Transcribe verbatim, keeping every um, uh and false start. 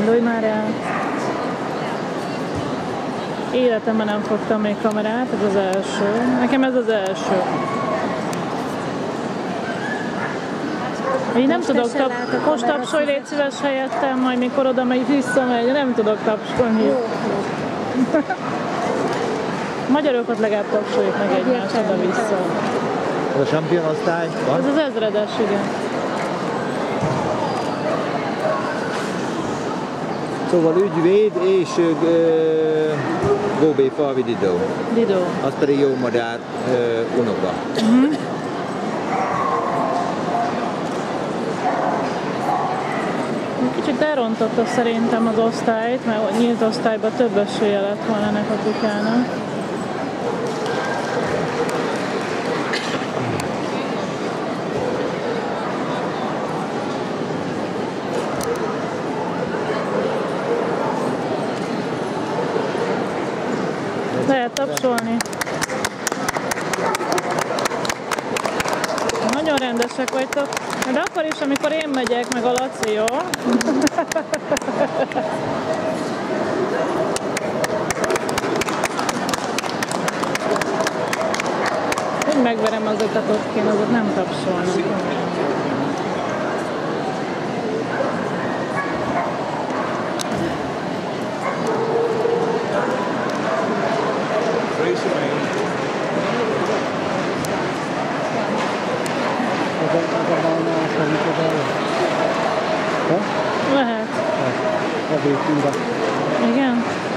Indulj már el! Életemben nem fogtam még kamerát, ez az első. Nekem ez az első. Én nem Most tudok tap... Most tapsolj, légy szíves helyettem, majd mikor oda megy, visszamegy, nem tudok tapsolni. Jó. Magyarokat legalább tapsoljuk meg egymást oda-vissza. Ez a champion osztály van? Ez az ezredes, igen. Szóval ügyvéd és uh, Góbé Falvi Didó. Didó. Az pedig Jó Madár uh, unoka. Uh-huh. Kicsit elrontotta szerintem az osztályt, mert nyílt osztályban több esélye lett volna ennek a kutyának. Lehet tapsolni. Nagyon rendesek vagytok. De akkor is, amikor én megyek, meg a Laci, jó? Úgy megverem azokat ott kén, azok nem tapsolnak. Lehet. A végtűnre. Igen?